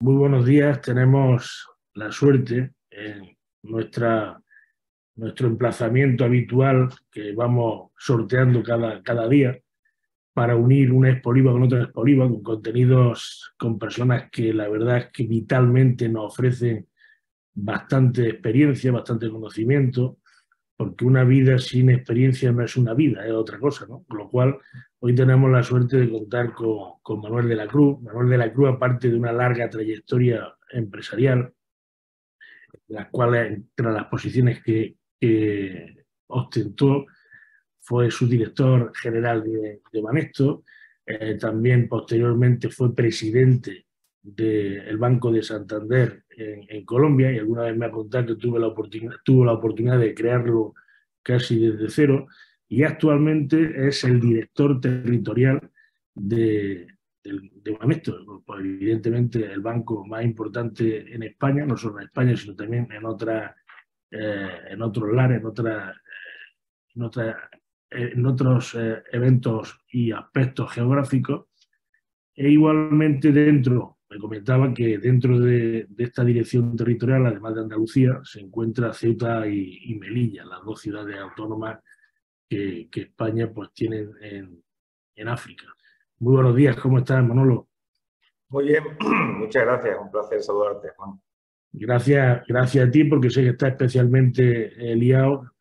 Muy buenos días. Tenemos la suerte en nuestro emplazamiento habitual que vamos sorteando cada día para unir una Expoliva con otra Expoliva, con contenidos, con personas que la verdad es que vitalmente nos ofrecen bastante experiencia, bastante conocimiento, porque una vida sin experiencia no es una vida, es otra cosa, ¿no? Con lo cual, hoy tenemos la suerte de contar con Manuel de la Cruz. Manuel de la Cruz, aparte de una larga trayectoria empresarial, las cuales, entre las posiciones que ostentó, fue subdirector general de Banesto, también posteriormente fue presidente del Banco de Santander en Colombia, y alguna vez me ha contado que tuvo la oportunidad de crearlo casi desde cero, y actualmente es el director territorial de Banesto, pues evidentemente el banco más importante en España, no solo en España, sino también en otros lares, en otra, en otros eventos y aspectos geográficos. E igualmente me comentaba que dentro de esta dirección territorial, además de Andalucía, se encuentra Ceuta y Melilla, las dos ciudades autónomas que España pues tiene en África. Muy buenos días, ¿cómo estás, Manolo? Muy bien, muchas gracias, un placer saludarte, Juan. Gracias a ti, porque sé que estás especialmente liado.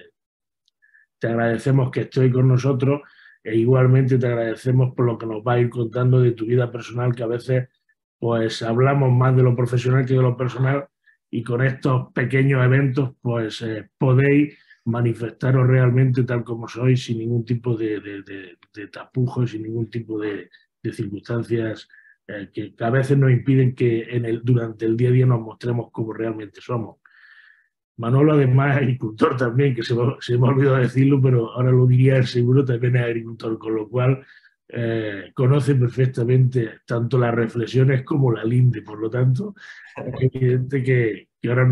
Te agradecemos que estés con nosotros e igualmente te agradecemos por lo que nos vas a ir contando de tu vida personal, que a veces pues hablamos más de lo profesional que de lo personal, y con estos pequeños eventos pues podéis manifestaros realmente tal como sois, sin ningún tipo de tapujos, sin ningún tipo de circunstancias que a veces nos impiden que durante el día a día nos mostremos como realmente somos. Manolo, además, es agricultor también, que se me ha olvidado decirlo, pero ahora lo diría seguro, también es agricultor, con lo cual conoce perfectamente tanto las reflexiones como la linde. Por lo tanto, es evidente que ahora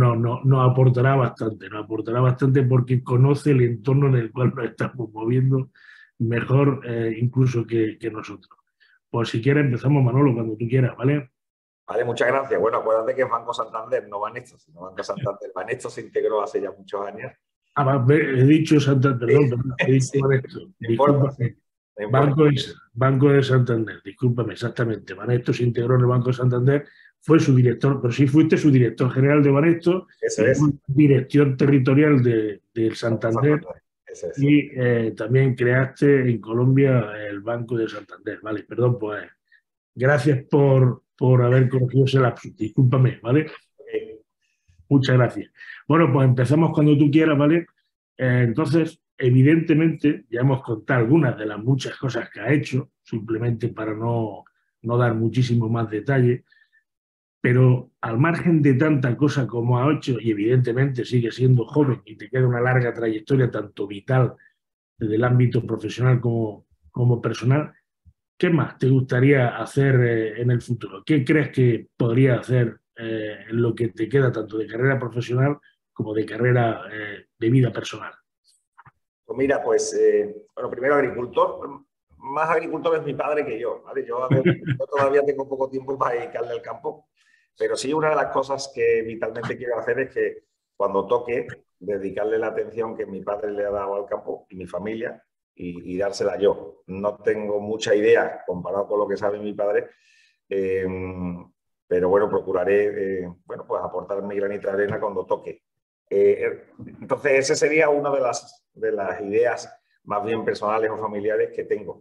nos aportará bastante porque conoce el entorno en el cual nos estamos moviendo mejor incluso que nosotros. Pues si quieres empezamos, Manolo, cuando tú quieras, ¿vale? Vale, muchas gracias. Bueno, acuérdate que es Banco Santander, no Banesto, sino Banco Santander. Banesto se integró hace ya muchos años. He dicho Santander, Sí, perdón, he dicho sí, Banesto, no importa, sí, discúlpame. no importa. Banco de Santander, discúlpame, exactamente. Banesto se integró en el Banco de Santander, fue su director, pero sí fuiste su director general de Banesto Eso y es, luego director territorial del Banco Santander, Santander, eso es. y también creaste en Colombia el Banco de Santander, ¿vale? Perdón, pues gracias por haber corregido ese lapsus, discúlpame, ¿vale? Ok. Muchas gracias. Bueno, pues empezamos cuando tú quieras, ¿vale? Entonces, evidentemente, ya hemos contado algunas de las muchas cosas que ha hecho, simplemente para no dar muchísimo más detalle, pero al margen de tanta cosa como ha hecho, y evidentemente sigue siendo joven y te queda una larga trayectoria, tanto vital desde el ámbito profesional como personal, ¿qué más te gustaría hacer en el futuro? ¿Qué crees que podría hacer en lo que te queda tanto de carrera profesional como de carrera de vida personal? Pues mira, bueno, primero agricultor, más agricultor es mi padre que yo, ¿vale? Yo todavía tengo poco tiempo para dedicarle al campo, pero sí una de las cosas que vitalmente quiero hacer es que cuando toque, dedicarle la atención que mi padre le ha dado al campo y mi familia y dársela yo. No tengo mucha idea comparado con lo que sabe mi padre, eh, pero bueno, procuraré bueno, pues aportar mi granito de arena cuando toque. Entonces, esa sería una de las ideas más bien personales o familiares que tengo.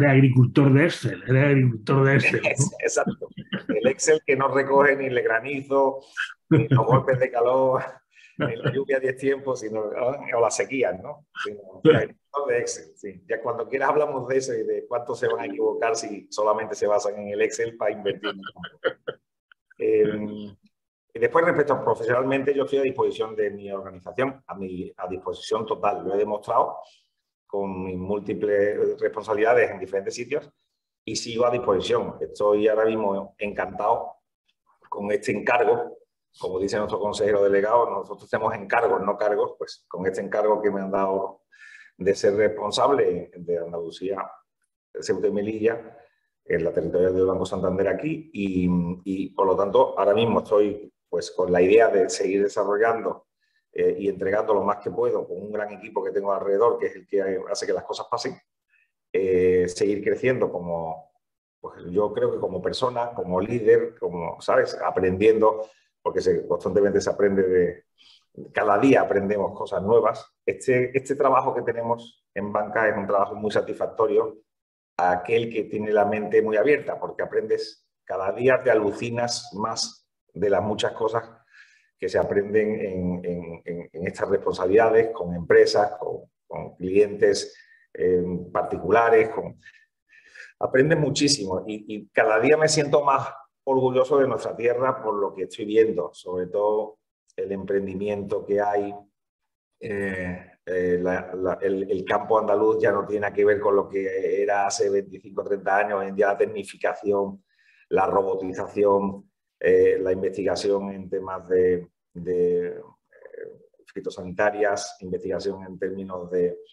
Eres agricultor de Excel, ¿no? Exacto. El Excel que no recoge ni el granizo, ni los golpes de calor, ni la lluvia a 10 tiempos, o las sequías, ¿no? Sino el agricultor de Excel. Sí. Ya cuando quieras hablamos de eso y de cuánto se van a equivocar si solamente se basan en el Excel para invertir en el campo. Y después, respecto a profesionalmente, yo estoy a disposición de mi organización, a disposición total. Lo he demostrado con mis múltiples responsabilidades en diferentes sitios y sigo a disposición. Estoy ahora mismo encantado con este encargo. Como dice nuestro consejero delegado, nosotros tenemos encargos, no cargos, pues con este encargo que me han dado de ser responsable de Andalucía, Ceuta y Melilla, en la territorial del Banco Santander aquí y por lo tanto ahora mismo estoy pues con la idea de seguir desarrollando y entregando lo más que puedo con un gran equipo que tengo alrededor, que es el que hace que las cosas pasen, seguir creciendo como, pues yo creo que como persona, como líder, como, ¿sabes? Aprendiendo, porque constantemente se aprende cada día aprendemos cosas nuevas. Este trabajo que tenemos en banca es un trabajo muy satisfactorio a aquel que tiene la mente muy abierta, porque aprendes, cada día te alucinas más de las muchas cosas que se aprenden en estas responsabilidades, con empresas, con clientes particulares, aprendes muchísimo y cada día me siento más orgulloso de nuestra tierra por lo que estoy viendo, sobre todo el emprendimiento que hay. El campo andaluz ya no tiene que ver con lo que era hace 25 o 30 años, hoy en día la tecnificación, la robotización, la investigación en temas de fitosanitarias, investigación en términos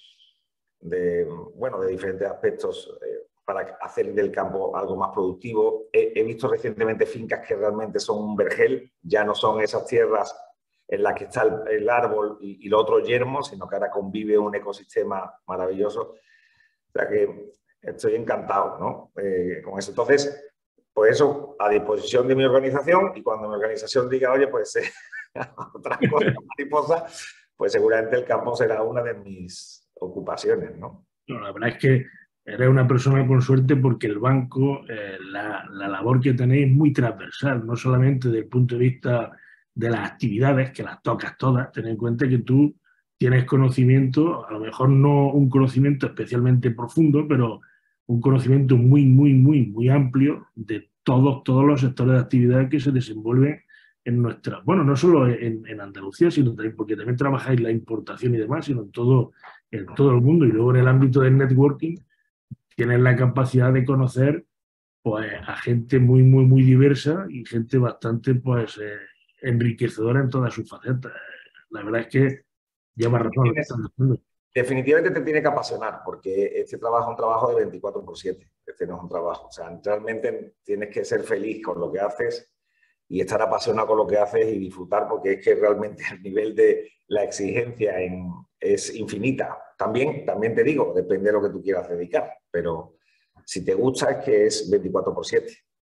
bueno, de diferentes aspectos para hacer del campo algo más productivo. He visto recientemente fincas que realmente son un vergel, ya no son esas tierras en las que está el árbol y lo otro yermo, sino que ahora convive un ecosistema maravilloso. O sea que estoy encantado, ¿no? Con eso. Entonces, pues eso, a disposición de mi organización, y cuando mi organización diga, oye, pues otra cosa mariposa, pues seguramente el campo será una de mis ocupaciones, ¿no? No, la verdad es que eres una persona con suerte porque el banco, la labor que tenéis es muy transversal, no solamente desde el punto de vista de las actividades, que las tocas todas. Ten en cuenta que tú tienes conocimiento, a lo mejor no un conocimiento especialmente profundo, pero un conocimiento muy, muy, muy, muy amplio de todos los sectores de actividad que se desenvuelven en nuestra, bueno, no solo en Andalucía, sino también porque también trabajáis la importación y demás, sino en todo el mundo. Y luego en el ámbito del networking tienes la capacidad de conocer pues, a gente muy, muy, muy diversa y gente bastante pues, enriquecedora en todas sus facetas. La verdad es que lleva razón lo que están diciendo. Definitivamente te tiene que apasionar, porque este trabajo es un trabajo de 24/7. Este no es un trabajo. O sea, realmente tienes que ser feliz con lo que haces y estar apasionado con lo que haces y disfrutar, porque es que realmente el nivel de la exigencia es infinita. También te digo, depende de lo que tú quieras dedicar, pero si te gusta es que es 24/7,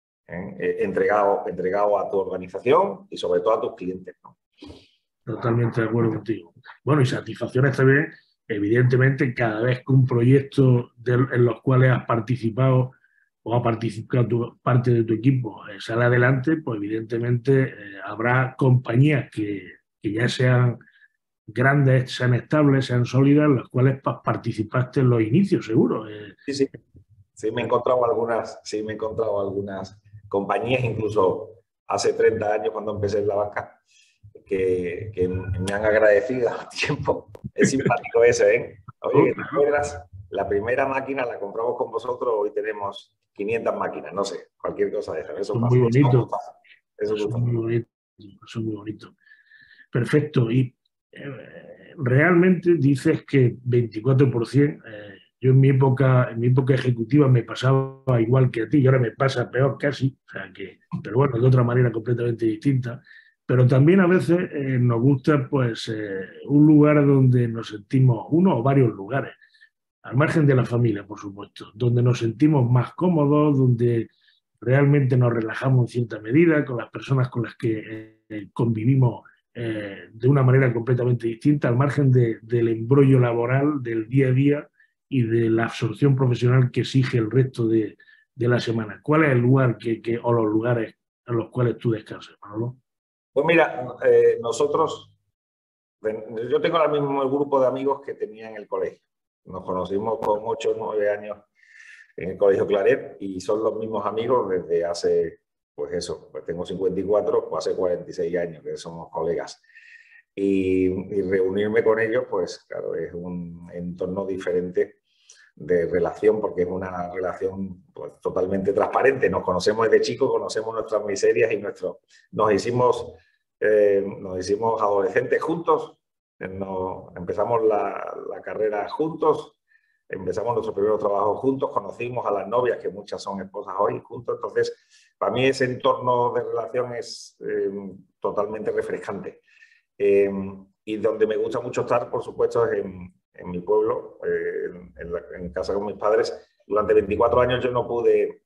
entregado a tu organización y sobre todo a tus clientes, ¿no? Totalmente de acuerdo contigo. Bueno, y satisfacciones también, evidentemente, cada vez que un proyecto en los cuales has participado o ha participado parte de tu equipo sale adelante, pues evidentemente habrá compañías que ya sean grandes, sean estables, sean sólidas, las cuales participaste en los inicios, seguro. Sí, sí. Sí, me he encontrado algunas compañías, incluso hace 30 años cuando empecé en la banca, que me han agradecido a tiempo. Es simpático eso, ¿eh? Oye, ¿te acuerdas? La primera máquina la compramos con vosotros, hoy tenemos 500 máquinas, no sé, cualquier cosa de eso. Eso Son pasa. muy bonitos. Eso Son gusta. muy bonitos. Son muy bonitos. Perfecto. Y realmente dices que 24%, yo en mi época ejecutiva me pasaba igual que a ti y ahora me pasa peor casi, o sea que, pero bueno, de otra manera completamente distinta. Pero también a veces nos gusta pues un lugar donde nos sentimos, uno o varios lugares, al margen de la familia, por supuesto, donde nos sentimos más cómodos, donde realmente nos relajamos en cierta medida con las personas con las que convivimos de una manera completamente distinta, al margen del embrollo laboral, del día a día y de la absorción profesional que exige el resto de la semana. ¿Cuál es el lugar o los lugares en los cuales tú descansas, Manolo? Pues mira, nosotros, yo tengo el mismo grupo de amigos que tenía en el colegio. Nos conocimos con 8 o 9 años en el Colegio Claret y son los mismos amigos desde hace, pues eso, pues tengo 54, pues hace 46 años que somos colegas. Y reunirme con ellos, pues claro, es un entorno diferente de relación, porque es una relación pues, totalmente transparente. Nos conocemos desde chicos, conocemos nuestras miserias y nos hicimos adolescentes juntos, empezamos la carrera juntos, empezamos nuestro primer trabajo juntos, conocimos a las novias, que muchas son esposas hoy, juntos. Entonces, para mí ese entorno de relación es totalmente refrescante. Y donde me gusta mucho estar, por supuesto, es en mi pueblo, en casa con mis padres. Durante 24 años yo no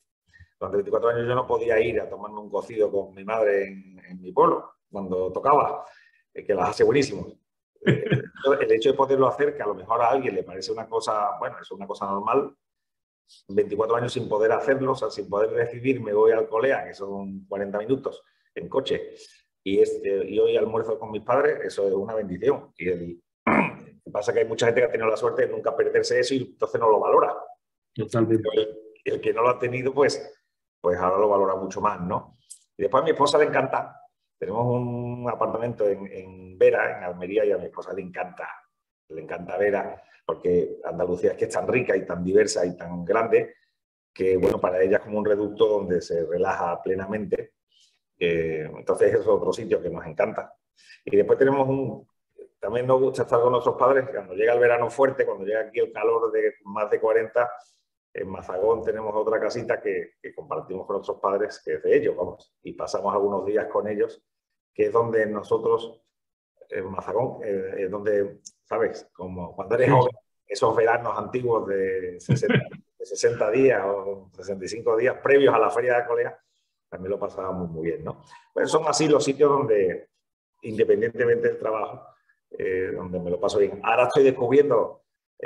podía ir a tomarme un cocido con mi madre en mi pueblo, cuando tocaba, que las hace buenísimos. El hecho de poderlo hacer, que a lo mejor a alguien le parece una cosa, bueno, es una cosa normal, 24 años sin poder hacerlo, o sea, sin poder decidir, me voy al Colea, que son 40 minutos en coche, y hoy almuerzo con mis padres, eso es una bendición. Y lo que pasa es que hay mucha gente que ha tenido la suerte de nunca perderse eso y entonces no lo valora. Totalmente. El que no lo ha tenido, pues ahora lo valora mucho más, ¿no? Y después a mi esposa le encanta. Tenemos un apartamento en Vera, en Almería, y a mi esposa le encanta Vera, porque Andalucía es que es tan rica y tan diversa y tan grande que, bueno, para ella es como un reducto donde se relaja plenamente. Entonces es otro sitio que nos encanta. Y después también nos gusta estar con nuestros padres, cuando llega el verano fuerte, cuando llega aquí el calor de más de 40, en Mazagón tenemos otra casita que compartimos con nuestros padres, que es de ellos, vamos, y pasamos algunos días con ellos, que es donde nosotros, en Mazagón, es donde, ¿sabes? Como cuando eres joven, esos veranos antiguos de 60 días o 65 días previos a la feria de Colea, también lo pasábamos muy bien, ¿no? Pues son así los sitios donde, independientemente del trabajo, donde me lo paso bien. Ahora estoy descubriendo,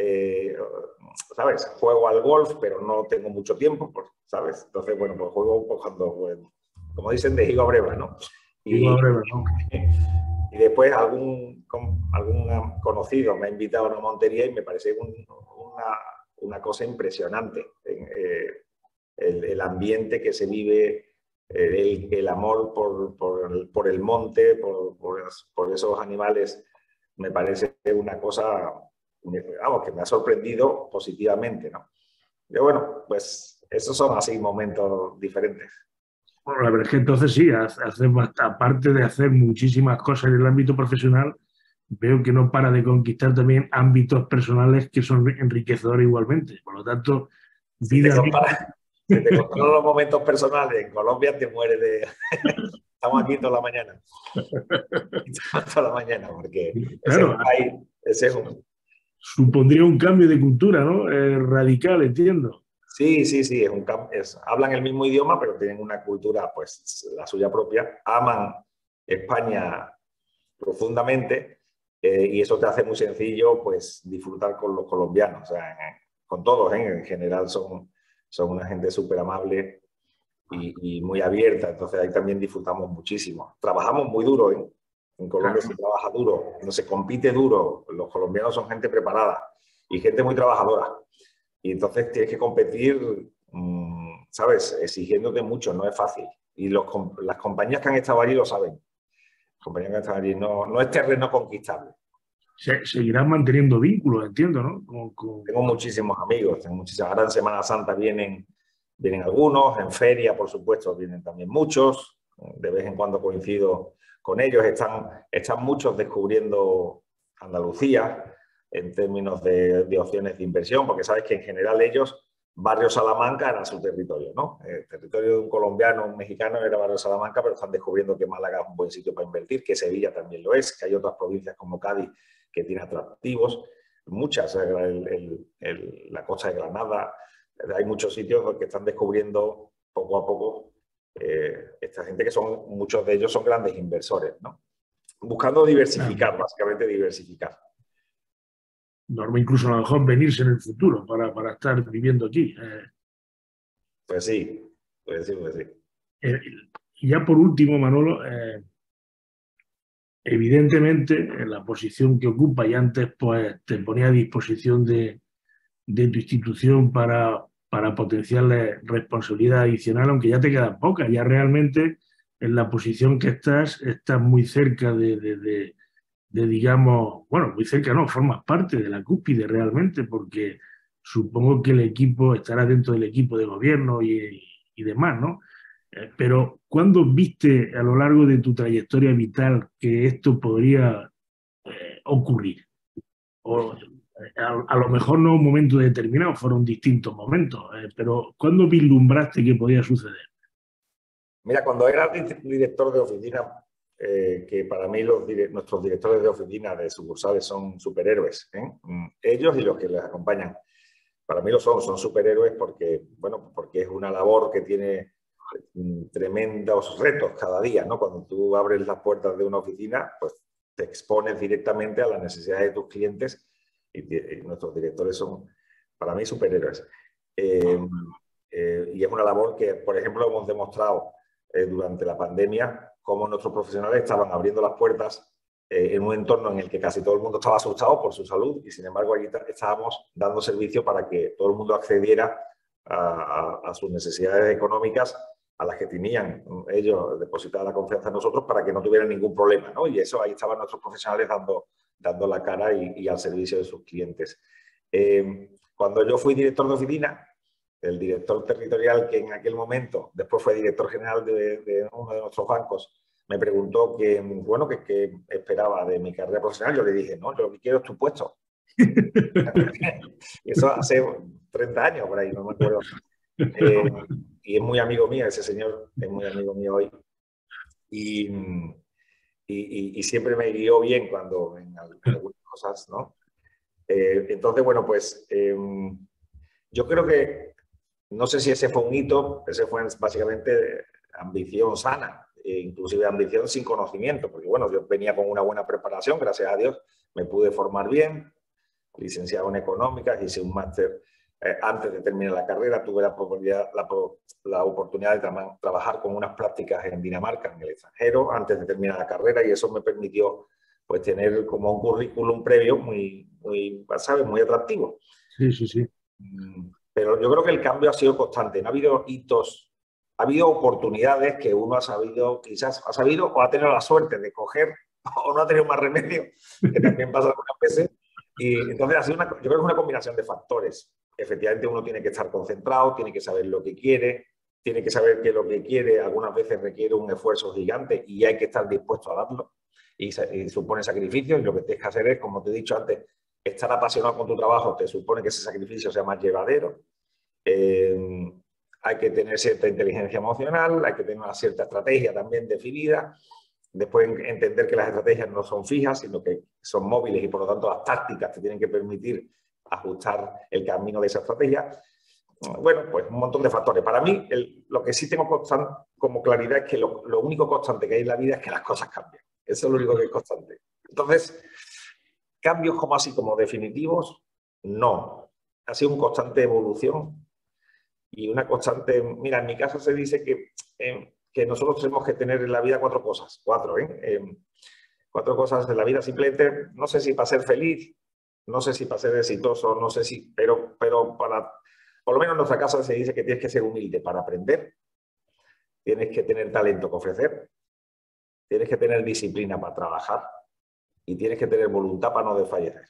¿sabes? Juego al golf, pero no tengo mucho tiempo, ¿sabes? Entonces, bueno, pues juego cuando, bueno, como dicen, de higo a breva, ¿no? Y después algún conocido me ha invitado a una montería y me parece una cosa impresionante. El ambiente que se vive, el amor por el monte, por esos animales, me parece una cosa, vamos, que me ha sorprendido positivamente, ¿no? Pero bueno, pues esos son así momentos diferentes. Bueno, la verdad es que entonces sí, aparte de hacer muchísimas cosas en el ámbito profesional, veo que no para de conquistar también ámbitos personales que son enriquecedores igualmente. Por lo tanto, vida... Si te contaron los momentos personales en Colombia, te mueres de... Estamos aquí toda la mañana. Toda la mañana, porque claro, ese es un... Supondría un cambio de cultura, ¿no? Radical, entiendo. Sí, hablan el mismo idioma, pero tienen una cultura, pues, la suya propia. Aman España profundamente y eso te hace muy sencillo, pues, disfrutar con los colombianos. O sea, con todos, en general son una gente súper amable y muy abierta. Entonces ahí también disfrutamos muchísimo. Trabajamos muy duro, ¿eh? En Colombia se trabaja duro, no se compite duro. Los colombianos son gente preparada y gente muy trabajadora. Y entonces tienes que competir, ¿sabes? Exigiéndote mucho, no es fácil. Y las compañías que han estado allí lo saben. Las compañías que han estado allí no es terreno conquistable. Seguirán manteniendo vínculos, entiendo, ¿no? Tengo muchísimos amigos, ahora en Semana Santa vienen algunos, en feria, por supuesto, vienen también muchos. De vez en cuando coincido con ellos. Están muchos descubriendo Andalucía en términos de opciones de inversión, porque sabes que en general ellos, Barrio Salamanca era su territorio, ¿no? El territorio de un colombiano, un mexicano era Barrio Salamanca, pero están descubriendo que Málaga es un buen sitio para invertir, que Sevilla también lo es, que hay otras provincias como Cádiz que tiene atractivos, muchas, la costa de Granada, hay muchos sitios que están descubriendo poco a poco esta gente, que muchos de ellos son grandes inversores, ¿no? Buscando diversificar, básicamente diversificar. Norma, incluso a lo mejor venirse en el futuro para estar viviendo aquí. Pues sí, pues sí. Y ya por último, Manolo, evidentemente en la posición que ocupa, y antes pues te ponía a disposición de tu institución para potenciarle responsabilidad adicional, aunque ya te quedan pocas, ya realmente en la posición que estás muy cerca de digamos, bueno, muy cerca no, formas parte de la cúspide realmente, porque supongo que el equipo estará dentro del equipo de gobierno y demás, ¿no? Pero ¿cuándo viste a lo largo de tu trayectoria vital que esto podría ocurrir? A lo mejor no un momento determinado, fueron distintos momentos, pero ¿cuándo vislumbraste que podía suceder? Mira, cuando era director de oficina, que para mí nuestros directores de oficina de sucursales son superhéroes, ¿eh? Ellos y los que les acompañan. Para mí lo son superhéroes porque, bueno, porque es una labor que tiene tremendos retos cada día, ¿no? Cuando tú abres las puertas de una oficina, pues te expones directamente a las necesidades de tus clientes y nuestros directores son, para mí, superhéroes. Y es una labor que, por ejemplo, hemos demostrado durante la pandemia cómo nuestros profesionales estaban abriendo las puertas en un entorno en el que casi todo el mundo estaba asustado por su salud y, sin embargo, allí estábamos dando servicio para que todo el mundo accediera a sus necesidades económicas, a las que tenían ellos depositada la confianza en nosotros para que no tuvieran ningún problema, ¿no? Y eso, ahí estaban nuestros profesionales dando la cara y al servicio de sus clientes. Cuando yo fui director de oficina, el director territorial, que en aquel momento después fue director general de uno de nuestros bancos, me preguntó bueno, qué esperaba de mi carrera profesional. Yo le dije, no, yo lo que quiero es tu puesto. Eso hace 30 años por ahí, no me acuerdo. Y es muy amigo mío, ese señor es muy amigo mío hoy. Y siempre me guió bien cuando en algunas cosas, ¿no? Entonces, bueno, pues yo creo que, no sé si ese fue un hito, ese fue básicamente ambición sana, inclusive ambición sin conocimiento, porque bueno, yo venía con una buena preparación, gracias a Dios, me pude formar bien, licenciado en económicas, hice un máster antes de terminar la carrera, tuve la oportunidad de trabajar con unas prácticas en Dinamarca, en el extranjero, antes de terminar la carrera, y eso me permitió pues tener como un currículum previo ¿sabes? Muy atractivo. Sí, sí, sí. Pero yo creo que el cambio ha sido constante. No ha habido hitos, ha habido oportunidades que uno ha sabido, quizás ha sabido o ha tenido la suerte de coger o no ha tenido más remedio, que también pasa algunas veces. Y entonces yo creo que es una combinación de factores. Efectivamente, uno tiene que estar concentrado, tiene que saber lo que quiere, tiene que saber que lo que quiere algunas veces requiere un esfuerzo gigante y hay que estar dispuesto a darlo. Y supone sacrificios, y lo que tienes que hacer es, como te he dicho antes, estar apasionado con tu trabajo te supone que ese sacrificio sea más llevadero. Hay que tener cierta inteligencia emocional, hay que tener una cierta estrategia también definida. Después entender que las estrategias no son fijas, sino que son móviles y por lo tanto las tácticas te tienen que permitir ajustar el camino de esa estrategia. Bueno, pues un montón de factores. Para mí, lo que sí tengo como claridad es que lo único constante que hay en la vida es que las cosas cambian. Eso es lo único que es constante. Entonces, cambios como así, como definitivos, no. Ha sido una constante evolución y una constante... Mira, en mi caso se dice que nosotros tenemos que tener en la vida cuatro cosas. Cuatro cosas de la vida. Simplemente, no sé si para ser feliz, no sé si para ser exitoso, no sé si... Pero por lo menos en nuestra casa se dice que tienes que ser humilde para aprender, tienes que tener talento que ofrecer, tienes que tener disciplina para trabajar y tienes que tener voluntad para no desfallecer.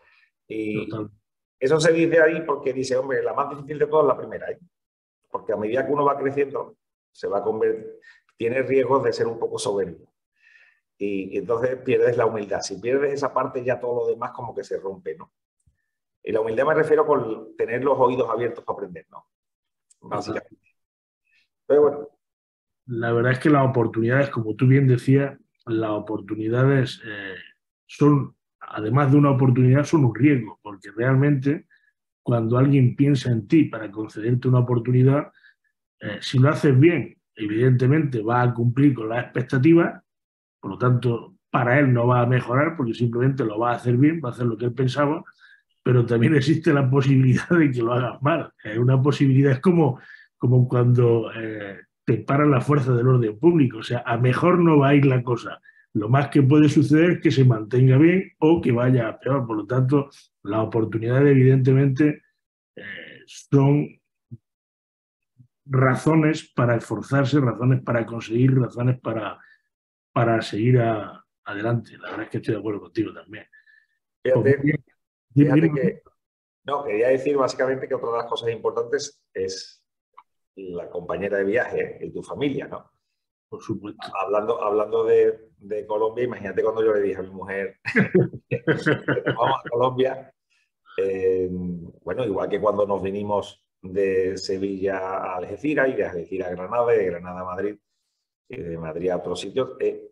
Y total. Eso se dice ahí porque dice, hombre, la más difícil de todas es la primera, ¿eh? Porque a medida que uno va creciendo, se va a tiene riesgos de ser un poco soberbio. Y entonces pierdes la humildad. Si pierdes esa parte, ya todo lo demás como que se rompe, ¿no? Y la humildad me refiero con tener los oídos abiertos para aprender, ¿no? Básicamente. Pero bueno. La verdad es que las oportunidades, como tú bien decías, las oportunidades son, además de una oportunidad, son un riesgo, porque realmente cuando alguien piensa en ti para concederte una oportunidad, si lo haces bien, evidentemente va a cumplir con las expectativas, por lo tanto, para él no va a mejorar porque simplemente lo va a hacer bien, va a hacer lo que él pensaba, pero también existe la posibilidad de que lo hagas mal. Una posibilidad es como cuando te paran las fuerzas del orden público, o sea, a mejor no va a ir la cosa. Lo más que puede suceder es que se mantenga bien o que vaya a peor. Por lo tanto, las oportunidades evidentemente son razones para esforzarse, razones para conseguir, razones para seguir adelante. La verdad es que estoy de acuerdo contigo también. Fíjate que, no, quería decir básicamente que otra de las cosas importantes es la compañera de viaje y tu familia, ¿no? Por supuesto. Hablando de Colombia, imagínate cuando yo le dije a mi mujer que nos vamos a Colombia, Bueno, igual que cuando nos vinimos de Sevilla a Algeciras y de Algeciras a Granada y de Granada a Madrid y de Madrid a otros sitios,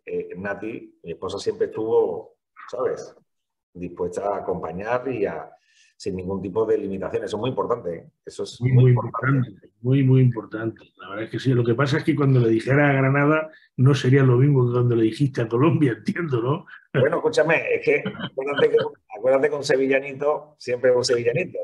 Nati, mi esposa, siempre estuvo, ¿sabes?, dispuesta a acompañar sin ningún tipo de limitaciones. Eso es muy importante, ¿eh? Eso es Muy, muy muy importante. importante, muy, muy importante. La verdad es que sí. Lo que pasa es que cuando le dijera a Granada no sería lo mismo que cuando le dijiste a Colombia, entiendo, ¿no? Bueno, escúchame, es que acuérdate que un sevillanito siempre es un sevillanito.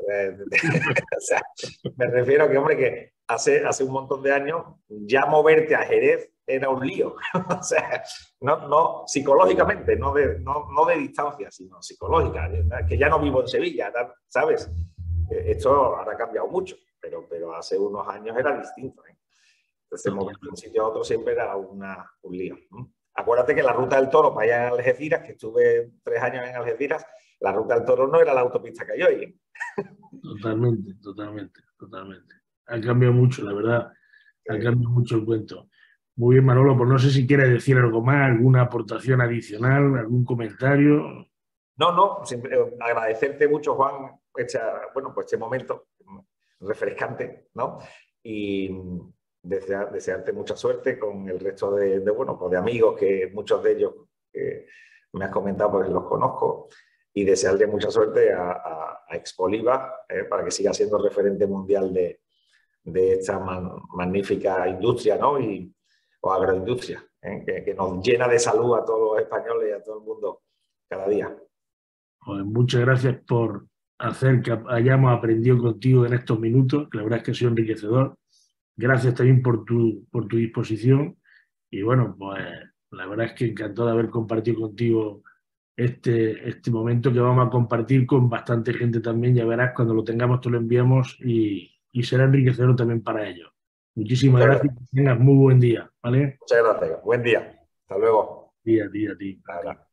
O sea, me refiero a que, hombre, que hace un montón de años ya moverte a Jerez era un lío. O sea, no psicológicamente, no de distancia, sino psicológica. Que ya no vivo en Sevilla, ¿sabes? Esto ahora ha cambiado mucho, pero hace unos años era distinto, ¿eh? Entonces, moverte de un sitio a otro siempre era un lío, ¿no? Acuérdate que la ruta del Toro para allá en Algeciras, que estuve 3 años en Algeciras, la ruta del Toro no era la autopista que hay hoy, ¿eh? Totalmente, totalmente, totalmente. Ha cambiado mucho, la verdad. Ha cambiado mucho el cuento. Muy bien, Manolo, pues no sé si quieres decir algo más, alguna aportación adicional, algún comentario. No, siempre, agradecerte mucho, Juan, bueno, pues este momento refrescante, ¿no? Y desearte mucha suerte con el resto bueno, pues de amigos, que muchos de ellos que me has comentado, pues los conozco, y desearle mucha suerte a Expoliva, para que siga siendo referente mundial de esta magnífica industria, ¿no? O agroindustria, que nos llena de salud a todos los españoles y a todo el mundo cada día. Pues muchas gracias por hacer que hayamos aprendido contigo en estos minutos, que la verdad es que ha sido enriquecedor. Gracias también por tu disposición. Y bueno, pues la verdad es que encantado de haber compartido contigo este momento que vamos a compartir con bastante gente también. Ya verás, cuando lo tengamos te lo enviamos y será enriquecedor también para ellos. Muchísimas Muchas gracias. gracias. Que tengas muy buen día, ¿vale? Muchas gracias. Buen día. Hasta luego. Día, a ti, a ti. Hasta ahora.